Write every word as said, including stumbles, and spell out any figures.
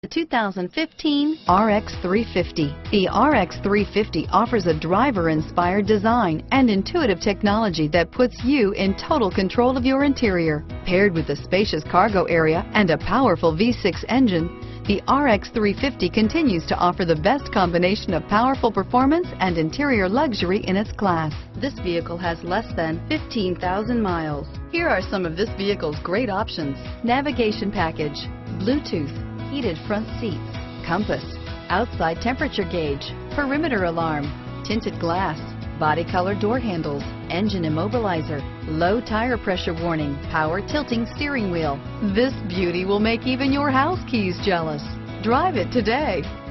The two thousand fifteen R X three fifty. The R X three fifty offers a driver-inspired design and intuitive technology that puts you in total control of your interior. Paired with a spacious cargo area and a powerful V six engine, the R X three fifty continues to offer the best combination of powerful performance and interior luxury in its class. This vehicle has less than fifteen thousand miles. Here are some of this vehicle's great options: navigation package, Bluetooth, heated front seats, compass, outside temperature gauge, perimeter alarm, tinted glass, body color door handles, engine immobilizer, low tire pressure warning, power tilting steering wheel. This beauty will make even your house keys jealous. Drive it today.